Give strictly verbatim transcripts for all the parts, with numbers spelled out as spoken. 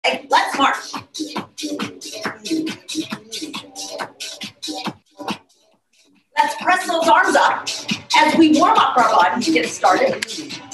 Okay, let's march. Let's press those arms up as we warm up our body to get started.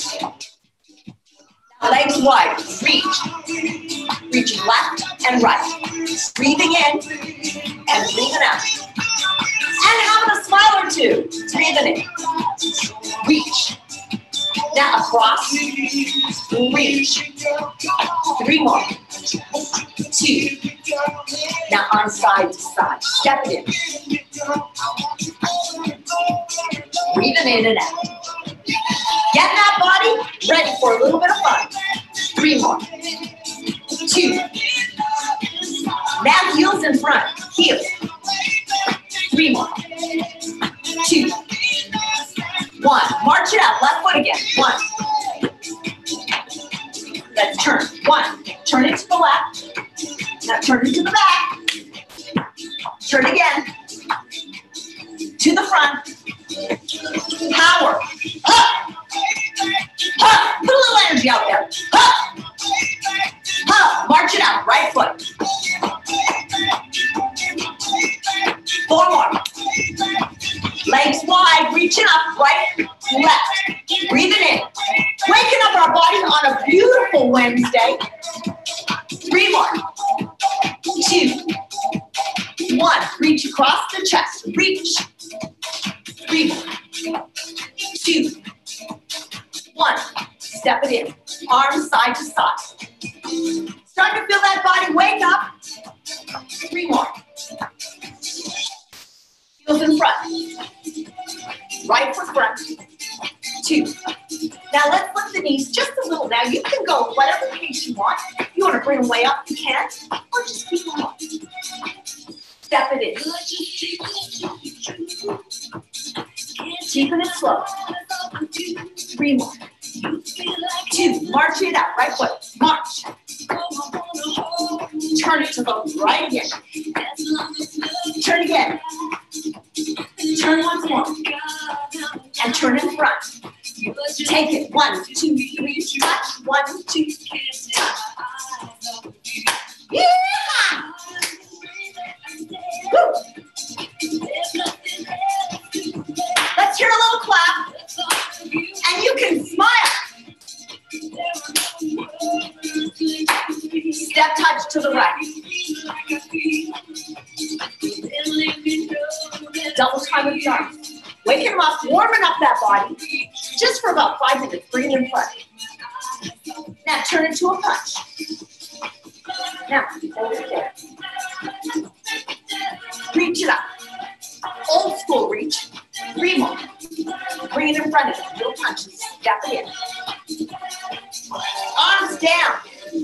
Legs wide, reach. Reach left and right. Breathing in and breathing out. And having a smile or two. Breathing in. Reach. Now across. Reach. Three more. Two. Now on side to side. Step it in. Breathing in and out. Get that body ready for a little bit of fun. Three more. Two. Now heels in front. Heels. Three more. Two. One. March it out. Left foot again. One. Let's turn. One. Turn it to the left. Now turn it to the back. Turn again. To the front. Power. Huh. Huh. Put a little energy out there. Huh. Huh. March it out. Right foot. Four more. Legs wide. Reaching up. Right, left. Breathing in. Waking up our body on a beautiful Wednesday. Three more. Two. One. Reach across the chest. Reach. Three more. Two. One. Step it in. Arms side to side. Start to feel that body wake up. Three more. Heels in front. Right foot front. Two. Now let's lift the knees just a little. Now you can go whatever pace you want. If you want to bring them way up, you can. Or just keep them up. Step it in. Keeping it slow. Three more. Two. March it out. Right foot. March. Turn it to the right again. Turn again. Turn once more. And turn in front. Take it. One, two, three, touch. One, two, touch. Yeah! Woo! Let's hear a little clap. And you can smile. Step touch to the right. Double time with the arms. Waking them up, warming up that body. Just for about five minutes. Bring it in front. Now turn it to a punch. Now, hold it there. Reach it up. Old school reach. Three more. Bring it in front of you. Little punches. Step it in. Arms down.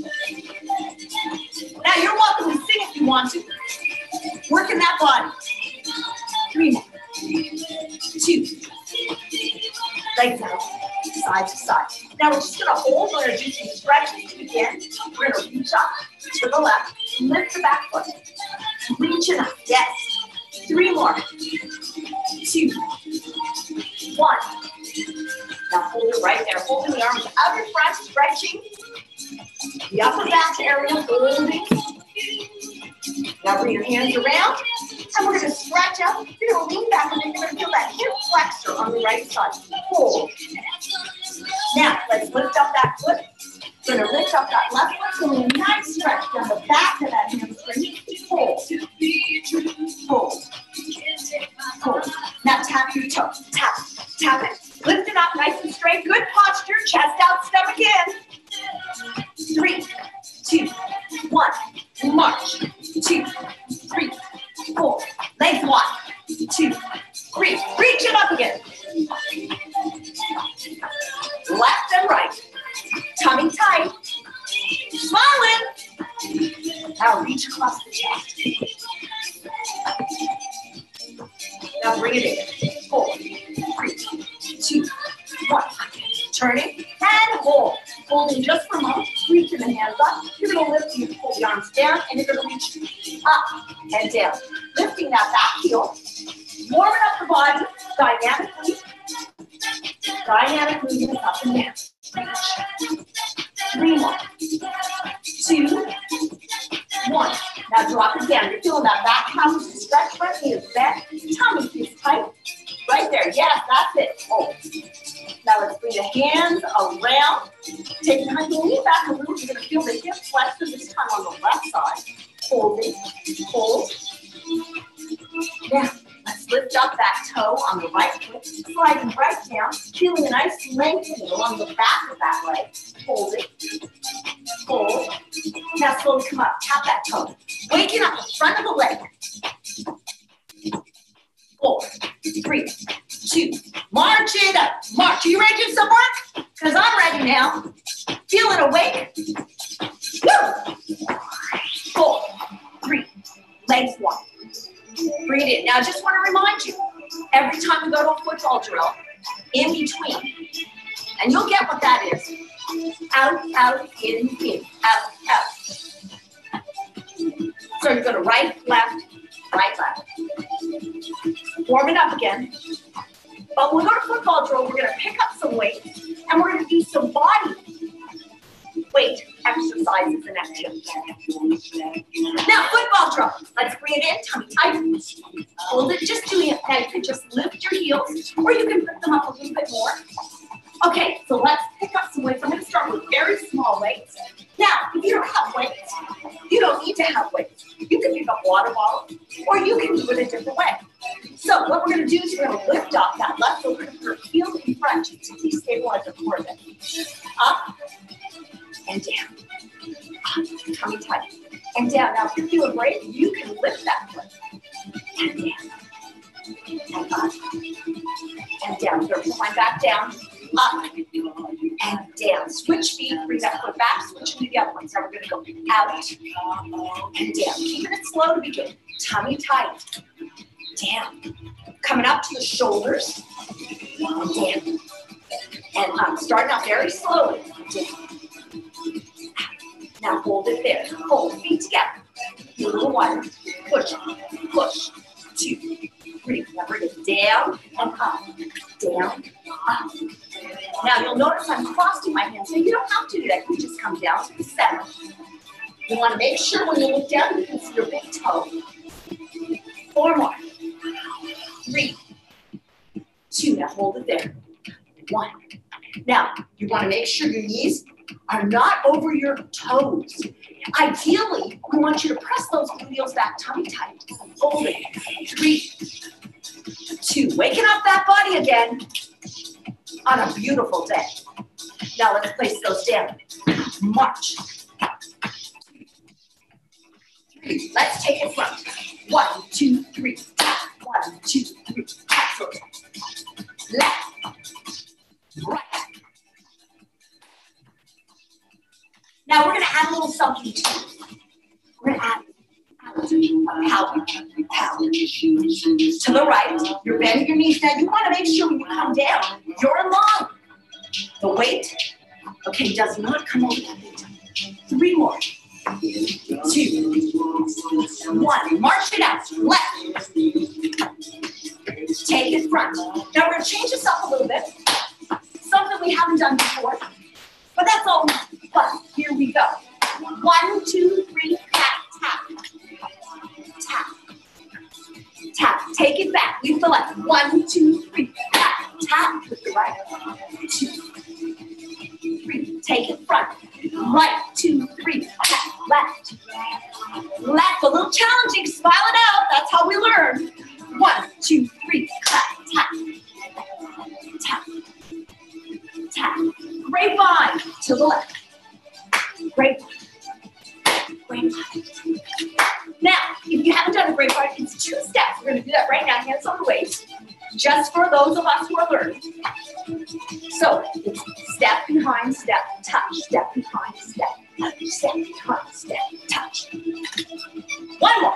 Now you're welcome to sing if you want to. Working that body. Three more. Two. Legs out. Side to side. Now we're just going to hold. We're going to do some stretching again. We're going to reach up to the left. Lift the back foot. Reaching up. Yes. Three more. Two. One. Now hold it right there. Holding the arms out in front. Stretching. The upper back area. Holding. Now bring your hands around. And we're going to stretch up. You're going to lean back and then you're going to feel that hip flexor on the right side. Hold. Now, let's lift up that foot. We're going to lift up that left foot. So a nice stretch down the back of that hamstring. Hold. Hold. Hold. Now tap your toe. Tap. Tap it. Lift it up nice and straight. Good posture. Chest out, stomach in. Three, two, one. March. Two, three, four. Legs wide. Two, three. Reach it up again. Left and right. Tummy tight. Smiling. Now reach across the chest. Now bring it in. Four, three, two, one. Turning and hold. Holding just for a moment. Reaching the hands up. You're going to lift, you pull the arms down, and you're going to reach up and down. Lifting that back heel. Warming up the body dynamically. Dynamic movements up and down. Reach. Three more. Two. Now drop it down. You're feeling that back calf is stretched, front knee is bent, tummy is tight. Right there. Yes, that's it. Hold. Now let's bring the hands around. Take time to lean back a little. You're going to feel the hip flexor this time on the left side. Hold it. Hold. Now, let's lift up that toe on the right foot. Sliding right down. Feeling a nice lengthening along the back of that leg. Hold it. Hold. Now slowly come up. Tap that toe. Waking up the front of the leg. Four, three, two, march it up. March. Are you ready to do some work? Because I'm ready now. Feeling awake? Woo! Four, three, legs wide. Breathe in. Now I just want to remind you, every time we go to a football drill, in between, and you'll get what that is. Out, out, in, in, out, out. So you're going to right, left, right, left. Warm it up again. But when we go to football drill, we're going to pick up some weight, and we're going to do some body weight exercises and activities. Now, football drill. Let's bring it in, tummy tight. Hold it, just doing it. Now you can just lift your heels, or you can put them up a little bit more. Okay, so let's pick up some weights. I'm going to start with very small weights. Now, if you don't have weights, you don't need to have weights. You can pick up water bottles, or you can do it a different way. So what we're going to do is we're going to lift up that left foot, we're going to put our heel in front to destabilize the core of it. Up and down. Up, tummy tight. And down. Now, if you're feeling great, you can lift that foot. And down. And up. And down. You're going to put my back down. Up and down. Switch feet, bring that foot back, switch to the other one. So we're going to go out and down. Keeping it slow to begin. Tummy tight. Down. Coming up to the shoulders. And down. And up. Starting out very slowly. Down. Now hold it there. Hold. Feet together. A little wider. Push. Push. Two. Three. Now bring it down and up. Down. Up. Now you'll notice I'm crossing my hands, so you don't have to do that. You just come down to the center. You want to make sure when you look down, you can see your big toe. Four more. Three. Two. Now hold it there. One. Now you want to make sure your knees are not over your toes. Ideally, we want you to press those heels back tummy tight. Hold it. Three. Two. Waking up that body again. On a beautiful day. Now let's place those down. March. Three. Let's take it front. One, two, three. One, two, three. Excellent. Left. Right. Now we're going to add a little something to it. We're going to add power, power. To the right, you're bending your knees. Now you want to make sure when you come down, you're in line. The weight, okay, does not come over that big time. Three more. Two. One. March it out. Left. Take it front. Now we're going to change this up a little bit. Something we haven't done before. But that's all. But here we go. One, two, three, tap, tap. Tap. Tap. Take it back. Leave the left. One, two, three. Tap. Tap with the right. Two. Three. Take it front. Right. Two, three. Tap. Left. Left. A little challenging. Smile it out. That's how we learn. One, two, three. Tap. Tap. Tap. Tap. Grapevine to the left. Grapevine. Grapevine. Now, if you haven't done a grapevine, it's two steps. We're going to do that right now. Hands on the waist. Just for those of us who are learning. So, it's step behind, step, touch. Step behind, step, touch. Step behind, step, touch. One more.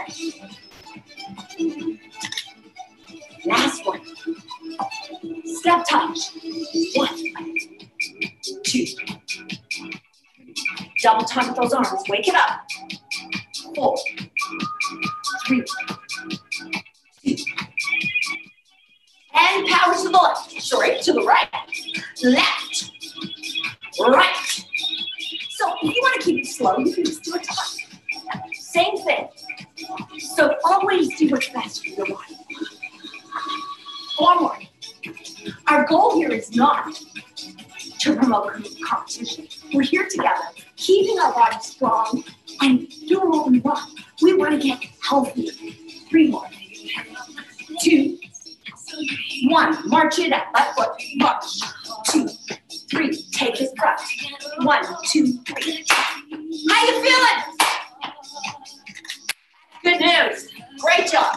Last one. Step, touch. One. Two. Double time with those arms. Wake it up. Four. Three. Two. And power to the left. Sorry, to the right. Left. Right. So if you want to keep it slow, you can just do a touch. Same thing. do what's best for your body. One more. Our goal here is not to promote competition. We're here together, keeping our body strong and doing what we want. We want to get healthy. Three more. Two. One. March it up. Left foot. March. Two. Three. Take it front. One, two, three. How you feeling? Good news. Great job.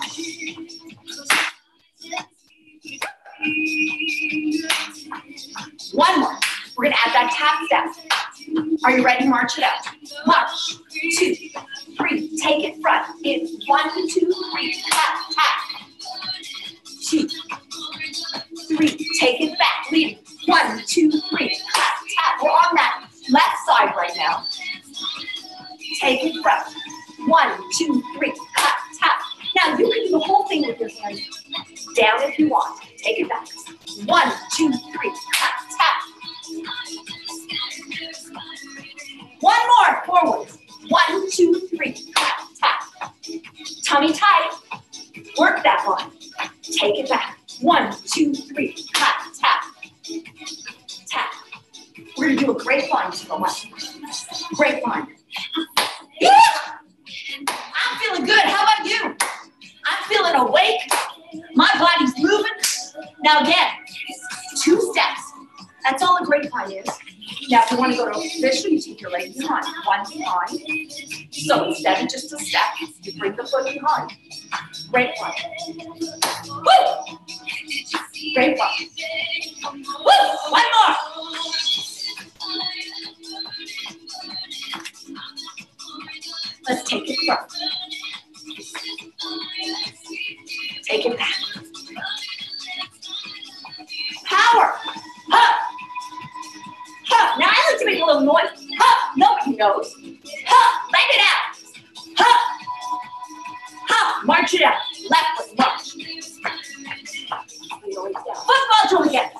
One more. We're going to add that tap step. Are you ready? March it out. March. Two, three. Take it front. It's one, two, three. Tap, tap. Two, three. Take it back. Lead. One, two, three. Tap, tap. We're on that left side right now. Take it front. One, two, three. Tap, tap. Now you can do the whole thing with your hands down if you want. Take it back. One, two, three. Tap, tap. One more. Forward. One, two, three. Tap, tap. Tummy tight. Work that one. Take it back. One, two, three. Tap, tap. Tap. We're going to do a grapevine to the left. Grapevine. Yeah! I'm feeling good. How about you? I'm feeling awake. My body's moving. Now again, two steps. That's all a grapevine is. Now if you want to go to official, you take your leg behind. One behind. So instead of just a step, you bring the foot behind. Grapevine. Woo! Grapevine. Woo! One more. Let's take it front. Take it back. Power. Huh. Huh. Now I like to make a little noise. Huh. Nobody knows. Huh. Let it out. Huh. Huh. March it out. Left foot. March. Football drill again.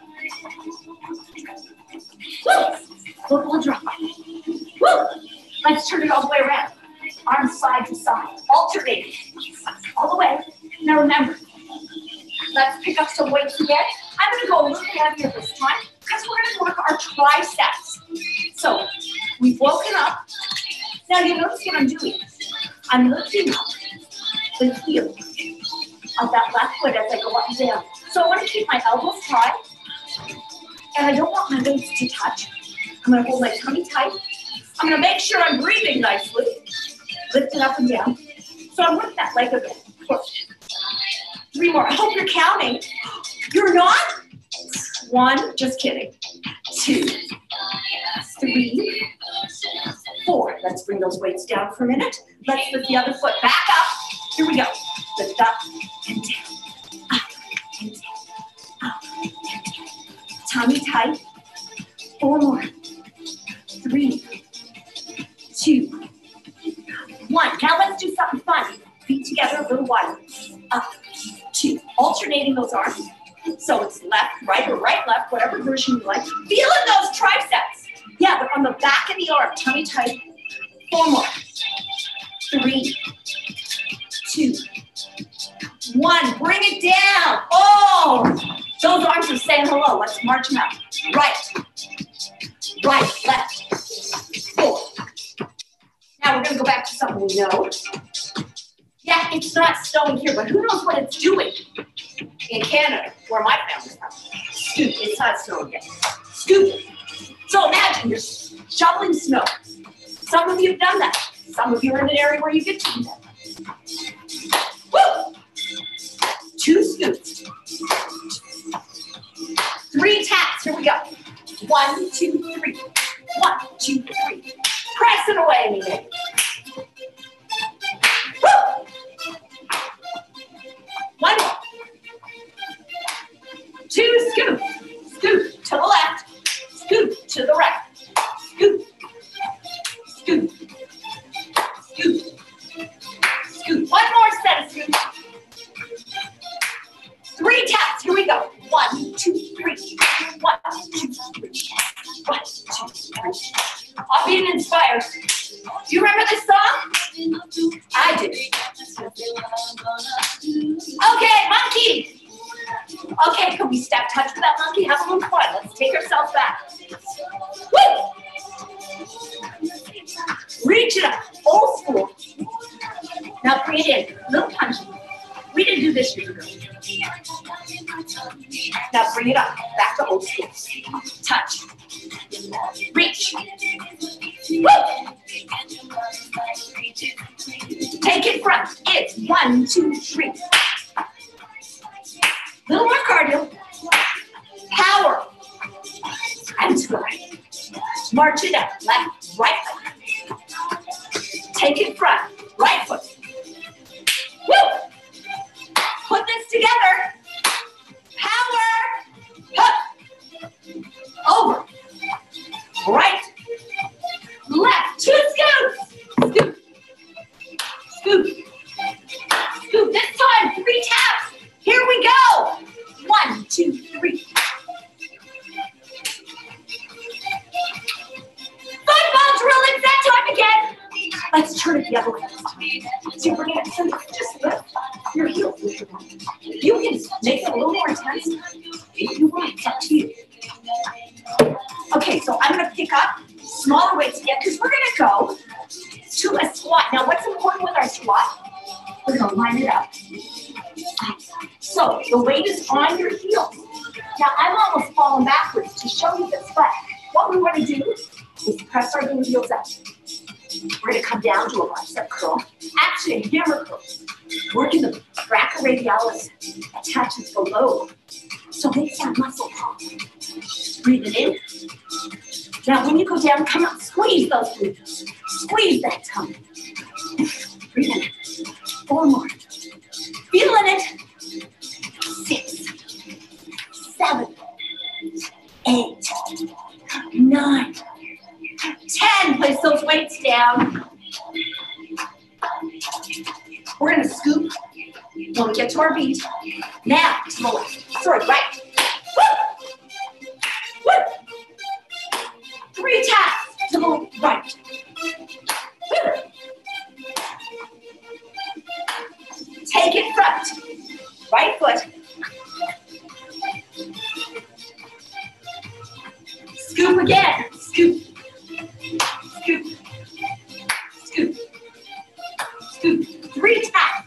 Woo. Football drill. Woo. Let's turn it all the way around. Arms side to side. Alternating. All the way. Now remember, let's pick up some weights again. I'm going to go a little heavier this time because we're going to work our triceps. So we've woken up. Now you notice what I'm doing. I'm lifting up the heel of that left foot as I go up and down. So I want to keep my elbows high, and I don't want my weights to touch. I'm going to hold my tummy tight. I'm going to make sure I'm breathing nicely. Lift it up and down. So I'm working that leg a bit. Push. Three more. I hope you're counting. You're not? One. Just kidding. Two. Three. Four. Let's bring those weights down for a minute. Let's lift the other foot back up. Here we go. Lift up and down. Up and down. Up and down. Tummy tight. Four more. Three. Two. One. Now let's do something fun. Feet together a little wider. Up, two. Alternating those arms. So it's left, right, or right, left, whatever version you like. Feeling those triceps. Yeah, they're on the back of the arm. Tummy tight. Four more. Three, two, one. Bring it down. Oh, those arms are saying hello. Let's march them out. Right, right, left. Four. Now we're going to go back to something we know. Yeah, it's not snowing here, but who knows what it's doing in Canada, where my family's from. Scoop, it's not snowing yet. Scoop. So imagine you're shoveling snow. Some of you have done that. Some of you are in an area where you get to do that. Woo! Two scoops. Three taps. Here we go. One, two, three. One, two, three. Press it away, Mimi. Woo! One more. Two scoop. Scoop to the left. Scoop to the right. Scoop. Scoop. Scoop. Scoop. One more set of scoops. Three taps. Here we go. One, two, three. One, two, three. One, two, three. I'm being inspired. Do you remember bring it in. Little punching. We didn't do this years ago. Now bring it up. Back to old school. Touch. Reach. Woo! Take it front. It's one, two, three. Little more cardio. Power. And to the right. March it up. Left, right foot. Take it front. Right foot. Woo! Put this together. Power. Up. Over. Right. Left. Two scoops. Scoop. Scoop. Scoop. This time, three taps. Here we go. One, two, three. Football drill, it's that time again. Let's turn it the other way. So bring it, so just lift your heels. You can make it a little more intense if you want. It's up to you. Okay, so I'm going to pick up smaller weights again because we're going to go to a squat. Now, what's important with our squat? We're going to line it up. So the weight is on your heels. Now, I'm almost falling backwards to show you this, but what we want to do is press our little heels up. We're going to come down to a bicep curl. Actually, a hammer curl. Working the brachioradialis attaches below. So make that muscle pop. Breathe it in. Now, when you go down, come up, squeeze those glutes. Squeeze that tongue. Breathe in. Four more. Feeling it. Six, seven, eight, nine, ten. Place those weights down. We're going to scoop when we get to our beat. Now, to the left. Sorry, right. Woo! Woo! Three taps to the right. Woo! Take it front. Right foot. Scoop again. Scoop. Scoop. Scoop. Scoop. Three taps.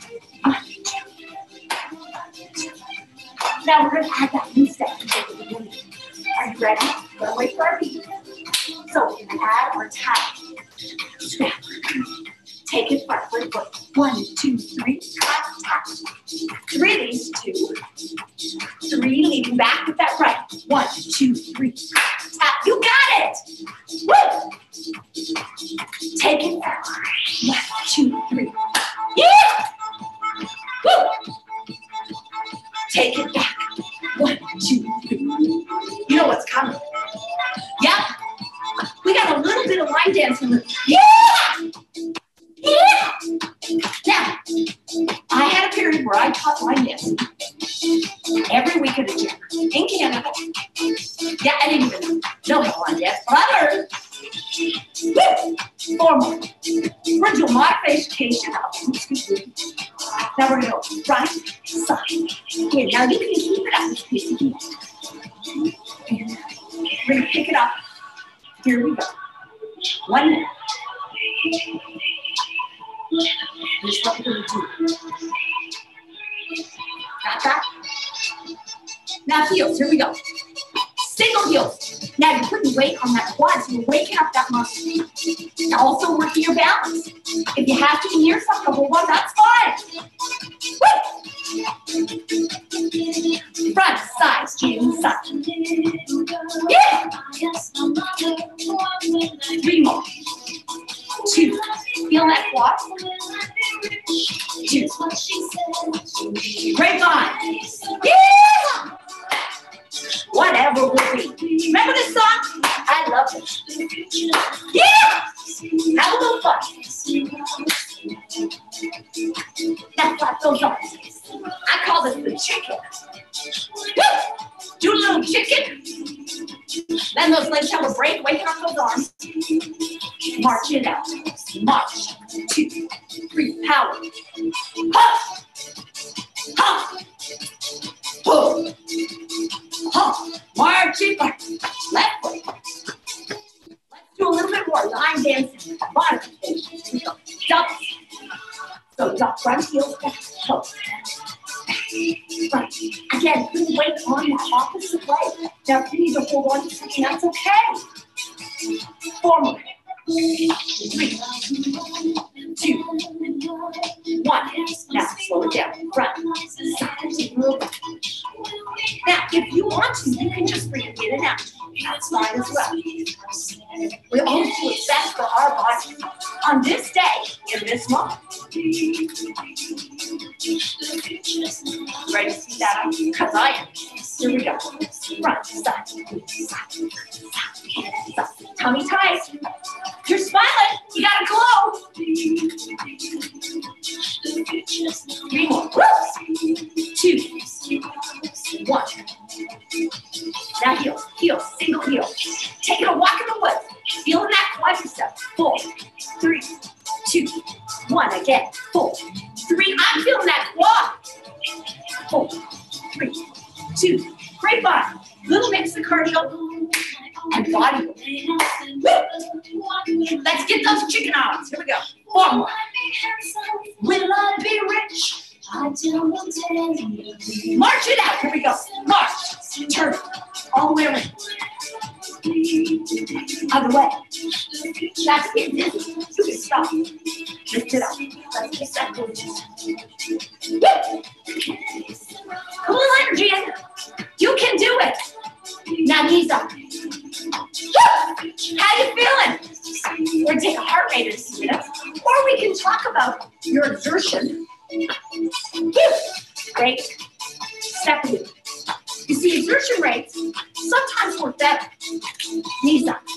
Now we're going to add that new step. Are you ready? We're going to wait for our beat. So we're going to add our tap. Snap. Take it front. Right foot. One, two, three. Tap, tap. Three these, two. Three, leading back with that right. One, two, three. Tap. You got it. Woo! Take it back. One, two, three. Yeah! Woo! Take it back. One, two, three. You know what's coming. Yep. We got a little bit of line dancing. Yeah! Yeah! Now, I had a period where I taught line dancing every week at the gym in Canada. Yeah, I didn't even know how to line dance, but I learned. Woo! Four more. We're going to do a modification up. Now we're going to go right side. Okay, now you can keep it up. We're going to pick it up. Here we go. One minute. Here's what we're going to do. Got that? Now heels, here we go. Single heels. Now you're putting weight on that quad, so you're waking up that muscle. Now also working your balance. If you have to be near something to hold on, that's fine. Woo! Front, side, inside. Yeah! Three more. Two. Feel that quad? Two. Great line. Yeah! Whatever will be. Remember this song? I love it. Yeah! Have a little fun. That's like those arms. I call this the chicken. Woo! Do a little chicken. Then those legs have a break. Waking up those arms. March it out. March. Two, three, power. Hup! Hup! Pull. Hup! March it back. Left foot. Let's do a little bit more line dancing. Modification. Here we go. Double. So drop front heels back, toe, back, front. Again, put weight on the opposite leg. Now if you need to hold on to something, that's okay. Four more. Three, two, one. Now slow it down. Front, side, move. Now, if you want to, you can just bring it in and out. That's fine as well. We always do what's best for our body on this day, in this moment. Ready to see that? Because I am. Here we go. Front, side, side, side, side. Tummy tight. You're smiling. You got a glow. Three more. Two. One. Now heel, heel, single heel. Taking a walk in the woods. Feeling that quadricep. Four, three, two, one. Again. Four, three. I'm feeling that quad. Four, three, two. Great body. Little mix of cardio and body. Woo. Let's get those chicken arms. Here we go. Four more. Will I be rich? I don't tell you. March it out. Here we go. March. Turn. All the way around. Other way. That's it. You can stop. Lift it up. Let's get that going. Come on, energy in. You can do it. Now knees up. How you feeling? We're going to take a heart rate in a minutes. Or we can talk about your exertion. Great. Step two. You see, exertion rates sometimes work better. Knees up.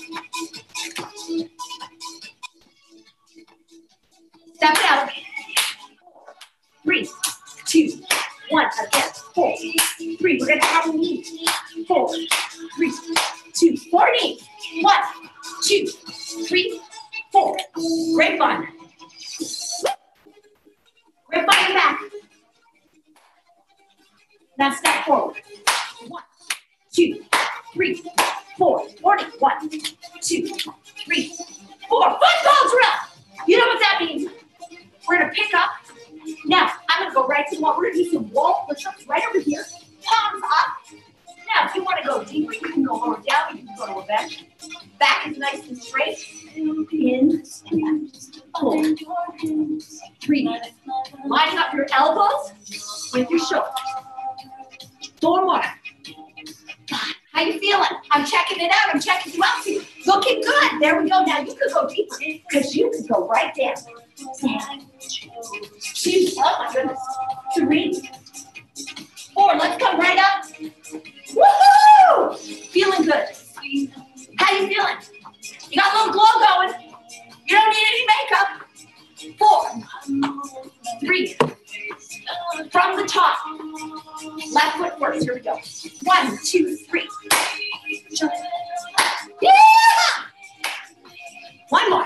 Step it out. Three, two, one. Again. Four, three. We're going to have a knee. Four, three, two, four knees. One, two, three, four. Great fun. Great body back. Now step forward. One, two, three, four. Forty. One, two, three, four. Football drill. You know what that means? We're going to pick up. Now, I'm going to go right to the wall. We're going to do some wall push-ups right over here. Palms up. Now, if you want to go deeper, you can go lower down. You can go to a bench. Back is nice and straight. In, pull. Three. Lining up your elbows with your shoulders. Four more. Five. How you feeling? I'm checking it out. I'm checking you out. Looking good. There we go. Now you can go deeper because you can go right down. Two. Oh my goodness. Three. Four. Let's come right up. Woohoo! Feeling good. How you feeling? You got a little glow going. You don't need any makeup. Four. Three. From the top. Left foot first. Here we go. One, two, three. Yeah! One more.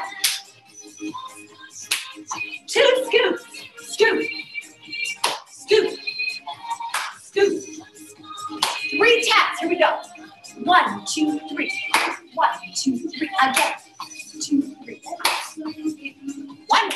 Two scoops. Scoop. Scoop. Scoop. Three taps. Here we go. One, two, three. One, two, three. Again. Two, three. One.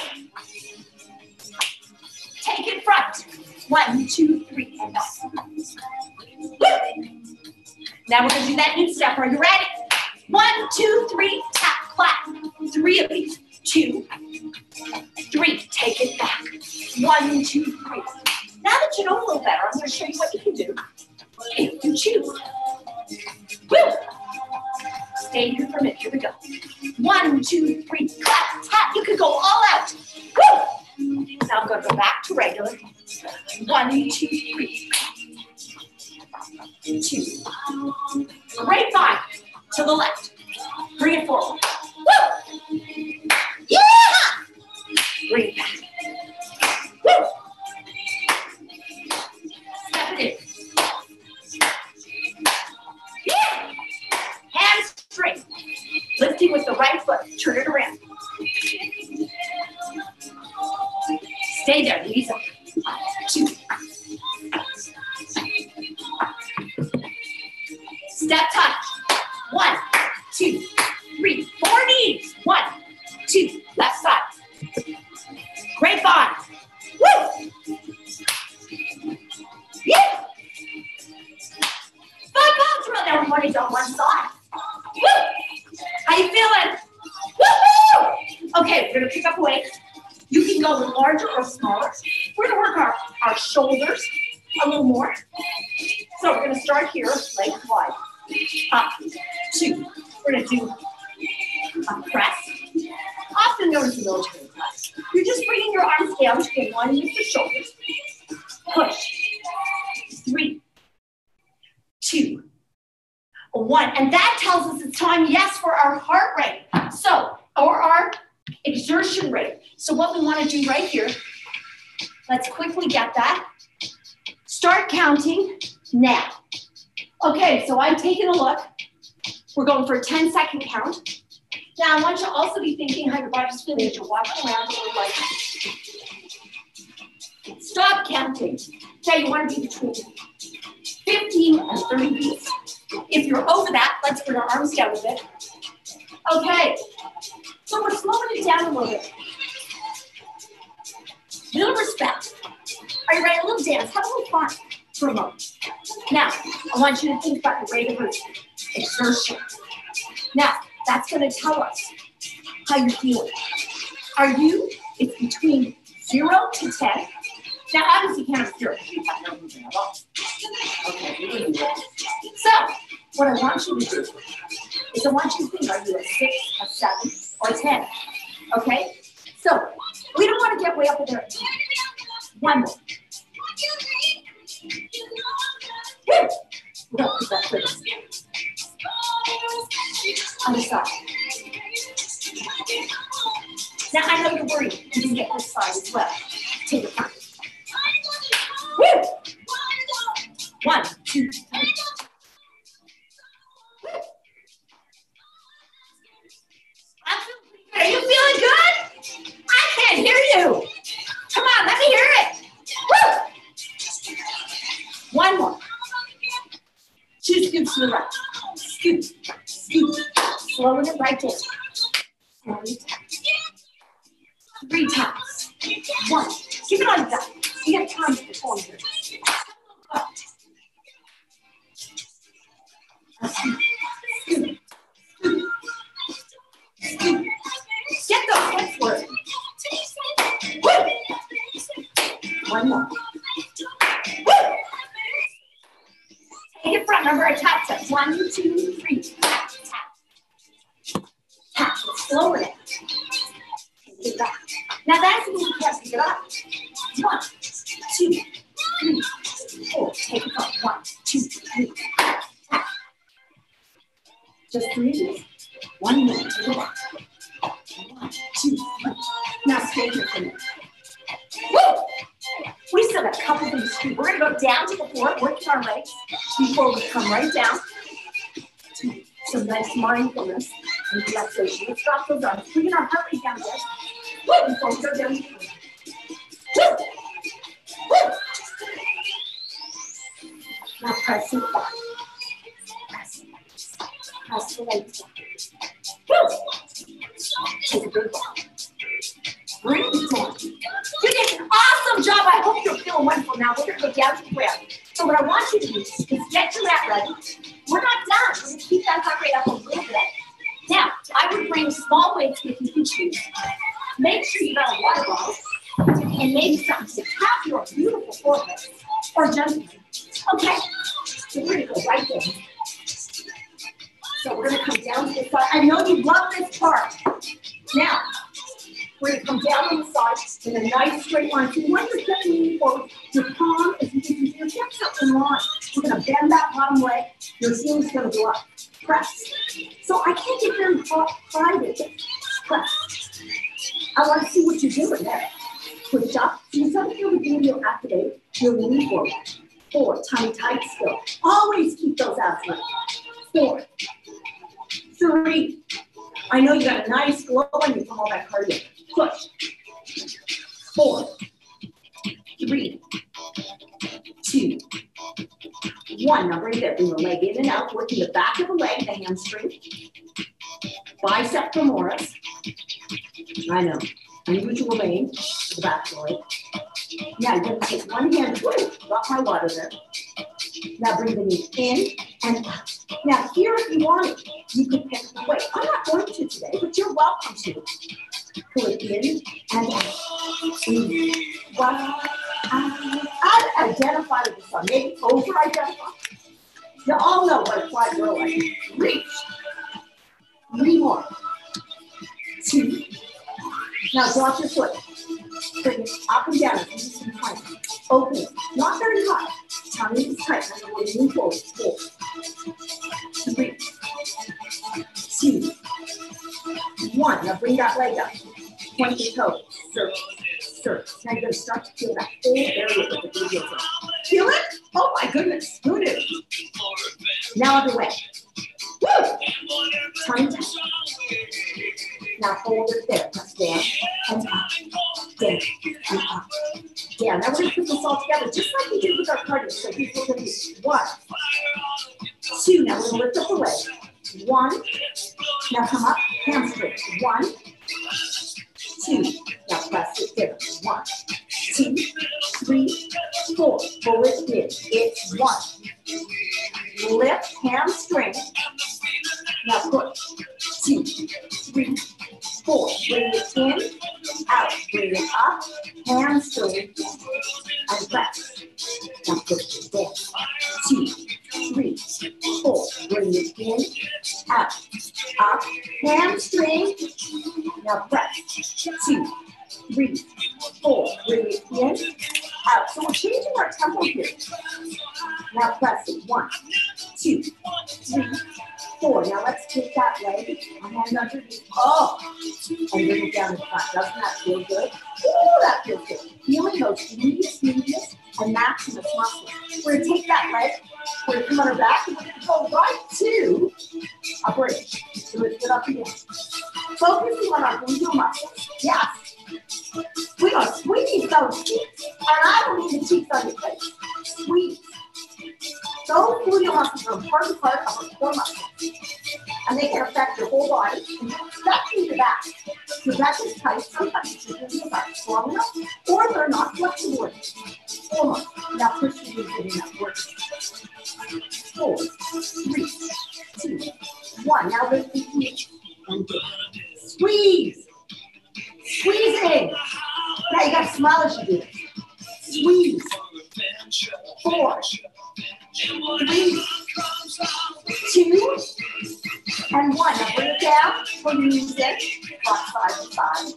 Take it front. One, two, three, and back. Woo. Now we're going to do that knee step. Are you ready? One, two, three, tap, clap. Three of these. Two, three. Take it back. One, two, three. Now that you know a little better, I'm going to show you what you can do if you choose. Woo. Stay here for a minute. Here we go. One, two, three. Clap, tap. You can go all out. Woo. Now I'm going to go back to regular. One, two, three. Two. Great five. To the left. Bring it forward. Woo! Yeah! Bring it back. Woo! Step it in. Yeah! Hands straight. Lifting with the right foot. Turn it around. Stay there, knees up. Two. Step touch. One, two, three, four knees. One, two, left side. Great body. You can go with larger or smaller. We're gonna work our, our shoulders a little more. So we're gonna start here, legs wide. Up, two. We're gonna do a press, often known as the military press. You're just bringing your arms down to get one with the shoulders. Push. Three, two, one. And that tells us it's time, yes, for our heart rate. So, or our exertion rate. So what we want to do right here, let's quickly get that. Start counting now. Okay, so I'm taking a look. We're going for a ten second count. Now I want you to also be thinking how your body's feeling as you're walking around. Like, stop counting. Okay, you want to be between fifteen and thirty beats. If you're over that, let's bring our arms down a bit. Okay, so we're slowing it down a little bit. Little respect. Are you ready? A little dance. Have a little fun for a moment. Now, I want you to think about the rate of exertion. Now, that's going to tell us how you're feeling. Are you? It's between zero to ten. Now, obviously, you can't observe. You have no movement at all. Okay, you're doing good. So, what I want you to do is I want you to think, are you a six, a seven, or a ten? Okay? So, we don't want to get way up there. One more. Woo! We don't keep that quick. Other side. Now, I know you're worried. You can get this side as well. Take your time. Woo! One, two, three. Are you feeling good? I can't hear you. Come on, let me hear it. Woo! One more. Two scoops to the right. Scoop, scoop. Slowing it right down. Slowly tap. Three times. One. Keep it on that. You have time to perform here. Scoop, scoop, scoop, scoop. Get those hips working. Woo! One more. Woo! Take it front. Remember, I tap steps. One, two, three. Tap, tap. Tap. Slower it. Take it back. Now that's when you can't pick it up. One, two, three, four. Take it up. One, two, three. Tap, tap. Just three of these. One more. Take it back. One, two, three. Now straighten it for me. Woo! We still got a couple things to do. We're going to go down to the floor, working our legs before we come right down to some nice mindfulness and relaxation. Let's drop those arms. Bringing our heart rate down a bit. Woo! Before we go down to the floor. Woo! Woo! Now press it back. Press it. Press the legs back. Woo! Take a big breath. Bring it down. You did an awesome job. I hope you're feeling wonderful. Now we're going to go down to the ground. So what I want you to do is get your mat ready. We're not done. We're going to keep that heart rate up a little bit. Now, I would bring small weights with you to choose. Make sure you got a water bottle and maybe something to tap your beautiful forehead or gentlemen. Okay, so we're going to go right there. So we're going to come down to the side. I know you love this part. Now, we're going to come down on the side in a nice straight line. So when you're stepping forward, your palm is moving your hips up in line. We're going to bend that bottom leg. Your heel's going to go up. Press. So I can't get very high with it. Press. I want to see what you're doing there. Push up. So you start to feel the beam, you'll activate. You'll lean forward. Four. Tummy tight still. Always keep those abs light. Four. Three. I know you got a nice glow on you from all that cardio. Push. Four. Three. Two. One. Now bring that bring the leg in and out, working the back of the leg, the hamstring. Bicep femoris. I know. Unusual vein, the back of the leg. Now you're going to take one hand, woo, got my water there. Now bring the knee in and out. Now here, if you want it, you could pick the weight. I'm not going to today, but you're welcome to. Pull it in and out. In, one, out. I've identified with this one. Maybe over-identify. You all know what a fly girl like. Reach. Three more. Two. Now drop your foot. Bring it up and down. Tight. Open it. Not very high. Tummy is tight. Now we're moving forward. Four. Three. Two. One. Now bring that leg up. Point your toe. Circle. Circle. Now you're going to start to feel that whole area with the gluteal zone. Feel it? Oh my goodness. Who knew? Now other way. Woo! Tongue tight. Now hold it there. Press down and up. Down and up. Down. Now we're going to put this all together just like we did with our cardio. So here's what we're going to do. One. Two. Now we're going to lift up the leg. One. Now come up. Hamstring. One. Two. Now press it there. One. Two. Three. Four. Pull it in. It's one. Lift. Hamstring. Now push. Two. Three. Four. Bring it in. Out. Bring it up. Hamstring. And press. Now push it down. Two. Three. Four. Bring it in. Out. Up. Hamstring. Now press. Two. Three. Four. Bring it in. Out. So we're changing our tempo here. Now press it. One. Two. Three. Four. Now let's take that leg, our hand underneath, oh, and bring it down in front. Doesn't that feel good? Ooh, that feels good. Feeling those medius, medius, and maximus muscles. We're going to take that leg, we're going to come on our back, and we're going to go right to a bridge. So lift it up again. Focusing on our gluteal muscles. Yes. We're going to squeeze those cheeks, and I don't need the cheeks on your face. Squeeze. Those gluteal muscles are an important part of our core muscles. And they can affect your whole body, especially your back. Your back is tight, sometimes your gluteals aren't strong enough, or they're not flexible enough. Four more. Now push your knees in that work. Four, three, two, one. Now lift the knees. Squeeze. Squeezing. Now you got to smile as you do it. Squeeze. Four. Three, two, and one. Now bring it down, put your knees in, rock side to side.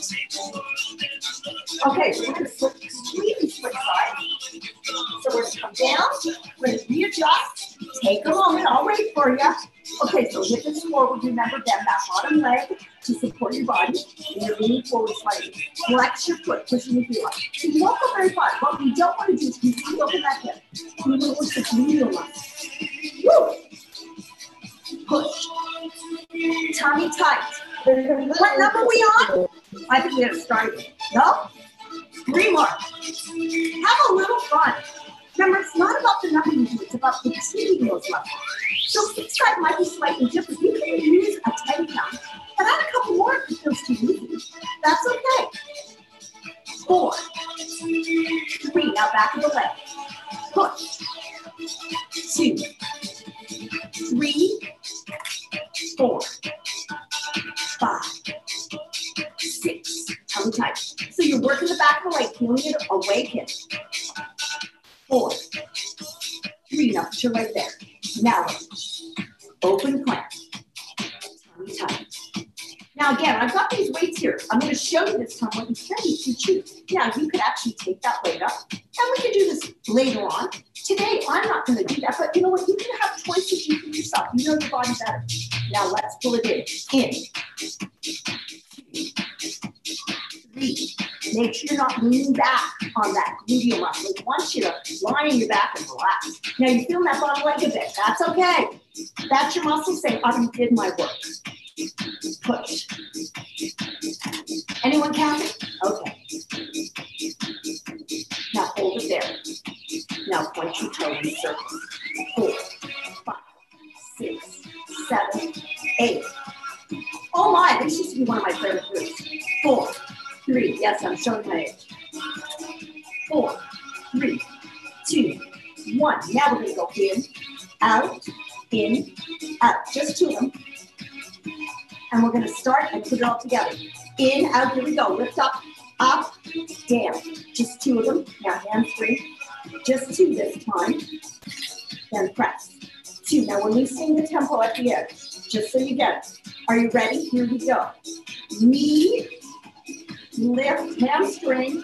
Okay, so we're going to switch, completely switch sides. So we're going to come down, we're going to readjust, take a moment, I'll wait for you. Okay, so hip is forward, remember bend that bottom leg to support your body, and you're leaning forward slightly. Flex your foot, pushing the heel up. So you won't go very far. What we don't want to do is completely open that hip. We want to work the medial muscle. Woo! Push. Tummy tight. What number are we on? I think we have to start again. No? Three more. Have a little fun. Remember, it's not about the number you do, it's about exceeding those levels. So each side might be slightly different. You can use a ten count, but add a couple more if it feels too easy. That's okay. Four. Three. Now back of the leg. Push. Two. Three. Four. Five. Six. Tongue tight. So you're working the back of the leg, feeling it awaken. Four. Three. Now put your leg there. Now, open plank. Tummy tight. Now again, I've got these weights here. I'm going to show you this time what you can do if you choose. Now you could actually take that weight up, and we can do this later on. Today, I'm not going to do that, but you know what? You can have choices you can yourself. You know your body better. Now let's pull it in. In. Three. Make sure you're not leaning back on that gluteal muscle. We want you to lie on your back and relax. Now you're feeling that bottom leg a bit. That's okay. That's your muscle saying, I already did my work. Push. Anyone counting? Okay. Now hold it there. Now point your toe in circles. Four, five, six, seven, eight. Oh my, this used to be one of my favorite groups. Four, three, yes, I'm showing my age. Four, three, two, one. Now we're gonna go in, out, in, out. Just two of them. And we're gonna start and put it all together. In, out, here we go. Lift up, up, down. Just two of them. Now hands free. Just two this time. Then press. Two. Now we're loosening the tempo at the end, just so you get it. Are you ready? Here we go. Knee, lift, hamstring,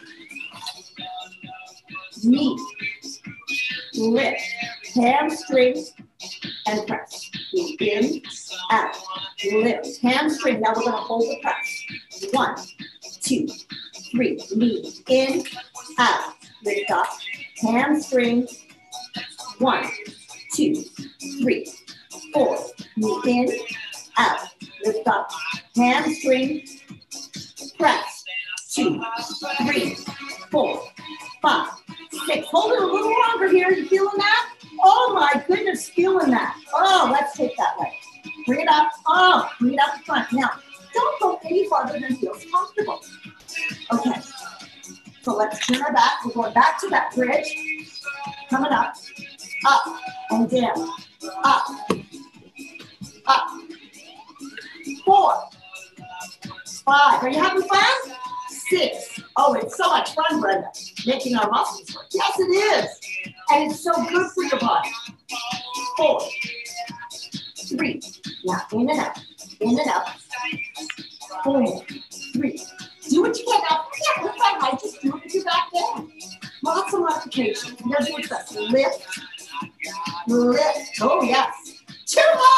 knee, lift, hamstring, and press. In, out, lift, hamstring. Now we're going to hold the press. One, two, three. Knee, in, out, lift up, hamstring. One, two, three, four. Knee in, out, lift up, hamstring, press. Two, three, four, five, six. Hold it a little longer here. You feeling that? Oh my goodness, feeling that. Oh, let's take that leg. Bring it up. Oh, bring it up the front. Now, don't go any farther than feels comfortable. Okay. So let's turn our back. We're going back to that bridge. Coming up. Up and down. Up. Up. Four. Five. Are you having fun? Six. Oh, it's so much fun, Brenda. Making our muscles work. Yes, it is. And it's so good for your body. Four. Three. Now in and out. In and out. Four. Three. Do what you can. Now, yeah, look like I just do it with your back down. Lots of modifications. You're going to do what's best. Lift. Lift. Oh, yes. Two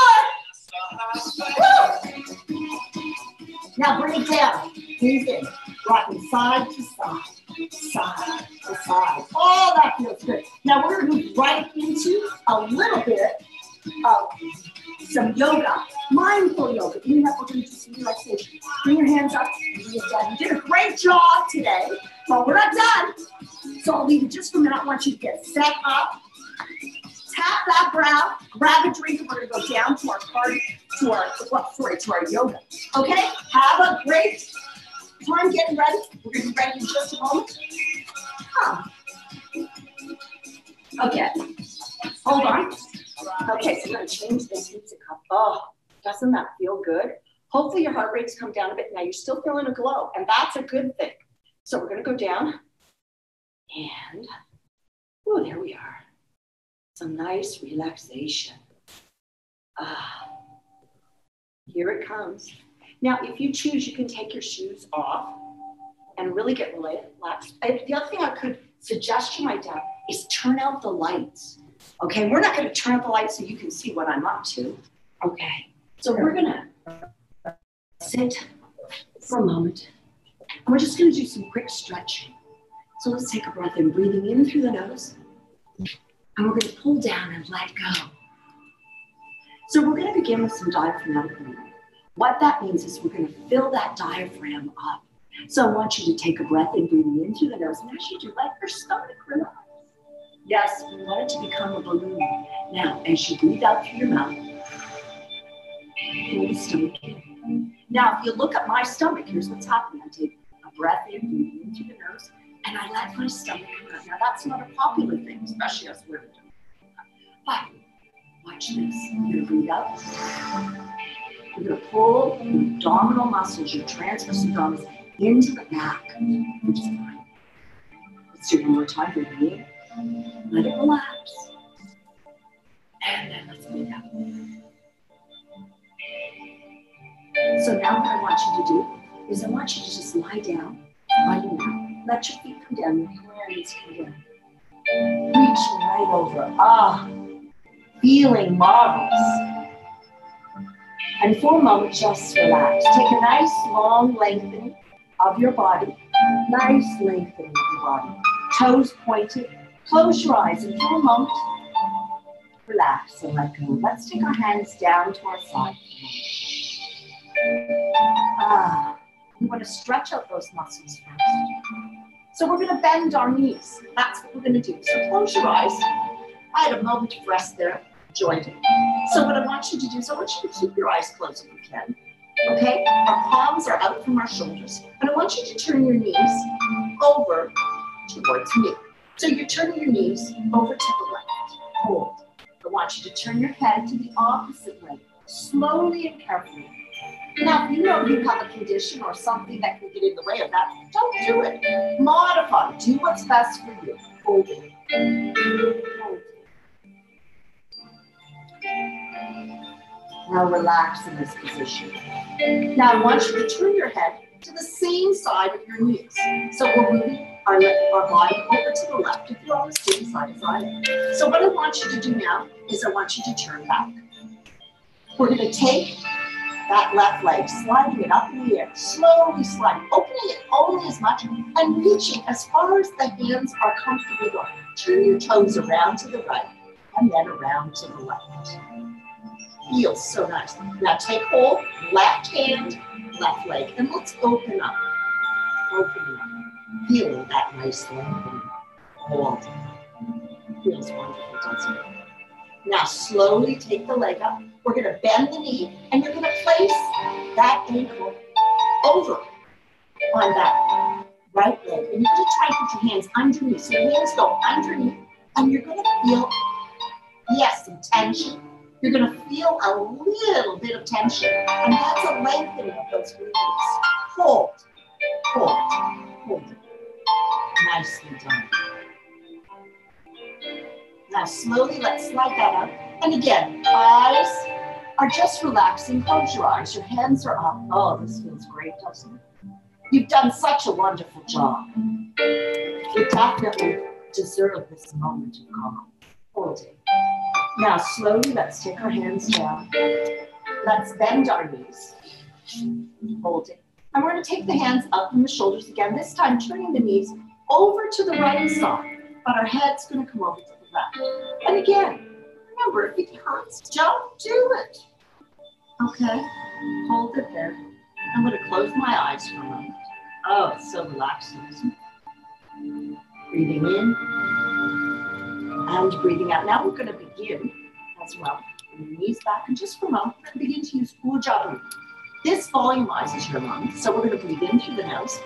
more. Woo. Now bring it down. Breathe in. Rocking side to side. Side to side. Oh, that feels good. Now we're going to move right into a little bit of some yoga. Mindful yoga. In that, we're going to do some relaxation. Bring your hands up. You did a great job today, but we're not done. So I'll leave it just for a minute. I want you to get set up. Tap that brow, grab a drink, and we're going to go down to our party, to our, well, sorry, to our yoga. Okay? Have a great time getting ready. We're going to be ready in just a moment. Huh. Okay. Hold on. Okay, so we're going to change this music up. Oh, doesn't that feel good? Hopefully your heart rate's come down a bit. Now you're still feeling a glow, and that's a good thing. So we're going to go down. And, oh, there we are. Some nice relaxation. Ah, here it comes. Now, if you choose, you can take your shoes off and really get relaxed. The other thing I could suggest you might do is turn out the lights. Okay, we're not going to turn out the lights so you can see what I'm up to. Okay, so we're going to sit for a moment. And we're just going to do some quick stretching. So let's take a breath in, breathing in through the nose. And we're going to pull down and let go. So we're going to begin with some diaphragmatic breathing. What that means is we're going to fill that diaphragm up. So I want you to take a breath in, breathing in through the nose. And as you do, let your stomach relax. Yes, we want it to become a balloon. Now, as you breathe out through your mouth, pull the stomach in. Now, if you look at my stomach, here's what's happening. I take a breath in, breathing in through the nose, and I let my stomach come out. Now, that's not a popular thing, especially as women. But watch this. You're going to breathe out. You're going to pull your abdominal muscles, your transverse abdominals, into the back, which is fine. Let's do it one more time. Breathe in. Let it relax. And then let's breathe out. So now what I want you to do is I want you to just lie down on your mat. Let your feet come down, your hands come down. Reach right over. Ah, feeling marvelous. And for a moment, just relax. Take a nice long lengthening of your body. Nice lengthening of your body. Toes pointed. Close your eyes and for a moment, relax and let go. Let's take our hands down to our side. Ah, we want to stretch out those muscles first. So we're going to bend our knees. That's what we're going to do. So close your eyes. I had a moment of rest there. Joined it. So what I want you to do is I want you to keep your eyes closed if you can. Okay? Our palms are out from our shoulders. And I want you to turn your knees over towards me. So you're turning your knees over to the left. Hold. I want you to turn your head to the opposite way. Slowly and carefully. Now, if you know you have a condition or something that can get in the way of that, don't do it. Modify. Do what's best for you. Hold it. Hold it. Now relax in this position. Now I want you to turn your head to the same side of your knees. So we're moving our, our body over to the left if you're on the same side as I am. So what I want you to do now is I want you to turn back. We're going to take that left leg, sliding it up in the air, slowly sliding, opening it only as much and reaching as far as the hands are comfortable going. Turn your toes around to the right and then around to the left. Feels so nice. Now take hold, left hand, left leg, and let's open up. Open up. Feeling that nice lengthening. Hold. Feels wonderful, doesn't it? Now slowly take the leg up. We're going to bend the knee, and you're going to place that ankle over on that right leg. And you're going to try to put your hands underneath. So your hands go underneath, and you're going to feel, yes, some tension. You're going to feel a little bit of tension, and that's a lengthening of those releases. Hold, hold, hold it. Nicely done. Now slowly, let's slide that up. And again, eyes are just relaxing. Close your eyes. Your hands are up. Oh, this feels great, doesn't it? You've done such a wonderful job. You definitely deserve this moment of calm. Hold it. Now slowly, let's take our hands down. Let's bend our knees. Hold it. And we're going to take the hands up from the shoulders again, this time turning the knees over to the right side, but our head's going to come over to the left. And again, remember, if it hurts, don't do it. Okay, hold it there. I'm going to close my eyes for a moment. Oh, it's so relaxing, isn't it? Breathing in and breathing out. Now we're going to begin as well. Bring your knees back, and just for a moment, we're going to begin to use ujjayi. This volumizes your lungs, so we're going to breathe in through the nose.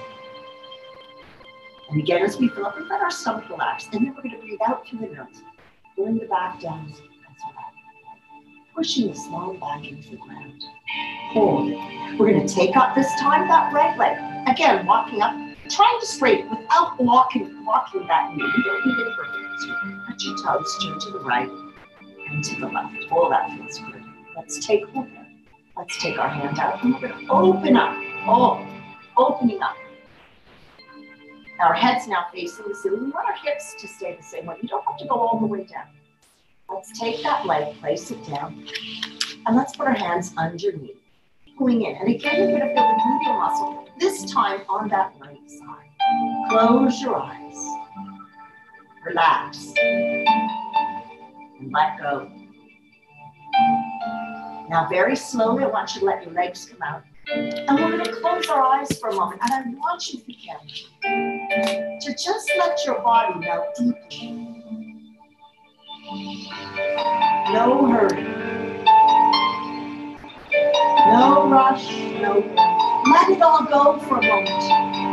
And again, as we fill up, we let our stomach relax, and then we're going to breathe out through the nose, pulling the back down as well, pushing the small back into the ground. Hold it. We're going to take up this time that right leg. Again, walking up, trying to straighten without walking, walking that knee. You don't need it perfect. Let your toes turn to the right and to the left. Oh, that feels good. Let's take hold there. Let's take our hand out, and we're going to open up. Oh, opening up. Our head's now facing the ceiling. We want our hips to stay the same way. You don't have to go all the way down. Let's take that leg, place it down, and let's put our hands underneath, pulling in. And again, you're going to feel the gluteal muscle, this time on that right side. Close your eyes. Relax. And let go. Now, very slowly, I want you to let your legs come out. And we're going to close our eyes for a moment. And I want you, if you can, to just let your body melt deeply. No hurry. No rush. No. Let it all go for a moment.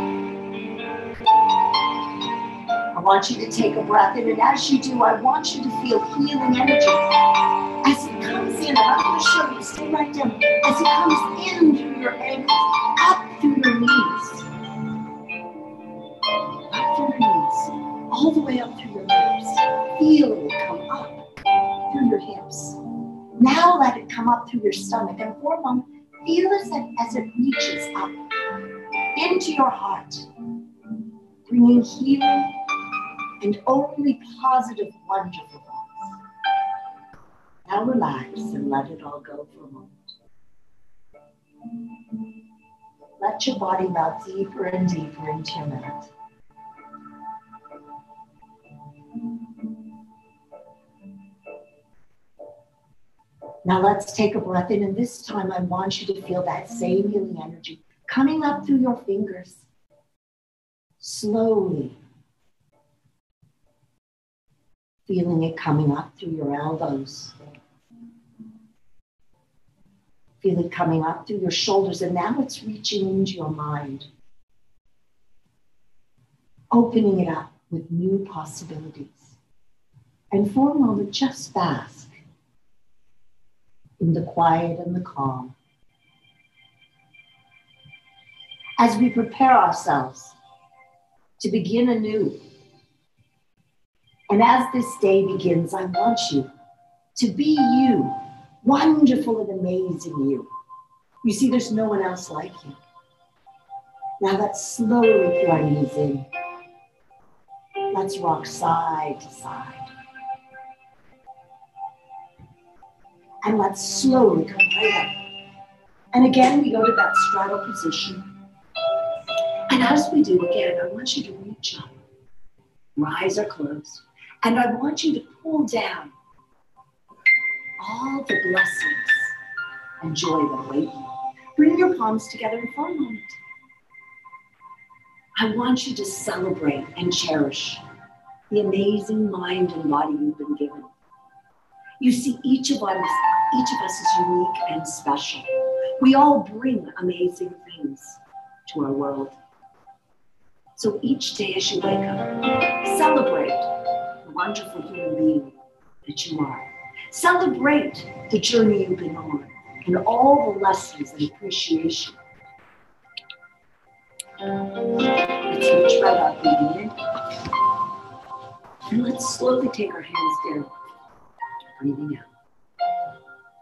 I want you to take a breath in. And as you do, I want you to feel healing energy. As it comes in, and I'm going to show you, stay right down. As it comes in through your ankles, up through your knees. Up through your knees, all the way up through your hips. Feeling it come up through your hips. Now let it come up through your stomach. And for a moment, feel as it, as it reaches up into your heart, bringing healing and only positive, wonderful thoughts. Now relax and let it all go for a moment. Let your body melt deeper and deeper into your mat. Now let's take a breath in, and this time I want you to feel that same healing energy coming up through your fingers. Slowly. Feeling it coming up through your elbows. Feel it coming up through your shoulders, and now it's reaching into your mind. Opening it up with new possibilities. And for a moment, just bask in the quiet and the calm. as we prepare ourselves to begin anew. And as this day begins, I want you to be you, wonderful and amazing you. You see, there's no one else like you. Now let's slowly put our knees in. Let's rock side to side. And let's slowly come right up. And again, we go to that straddle position. And as we do, again, I want you to reach up. Your eyes are closed. And I want you to pull down all the blessings and joy that await you. Bring your palms together and for a moment. I want you to celebrate and cherish the amazing mind and body you've been given. You see, each of us, each of us is unique and special. We all bring amazing things to our world. So each day as you wake up, celebrate the wonderful human being that you are. Celebrate the journey you've been on and all the lessons and appreciation. Let's reach right up, breathing in. And let's slowly take our hands down, breathing out.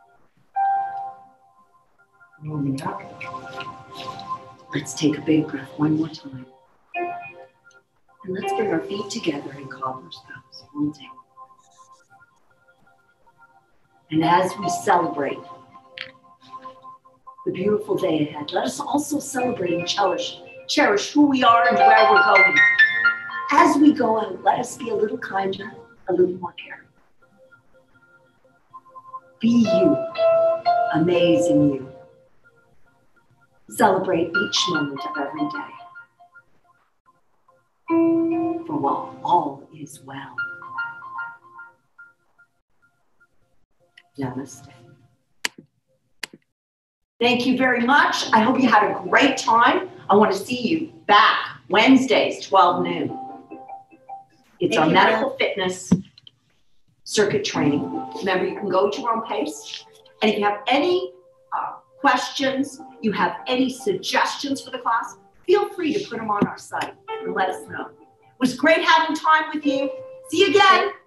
Rolling up. Let's take a big breath one more time. And let's bring our feet together in cobbler's pose, holding. And as we celebrate the beautiful day ahead, let us also celebrate and cherish, cherish who we are and where we're going. As we go out, let us be a little kinder, a little more caring. Be you, amazing you. Celebrate each moment of every day. For all, all is well. Namaste. Thank you very much. I hope you had a great time. I want to see you back Wednesdays, twelve noon. It's our medical fitness circuit training. Remember, you can go at your own pace. And if you have any uh, questions, you have any suggestions for the class, feel free to put them on our site and let us know. It was great having time with you. See you again.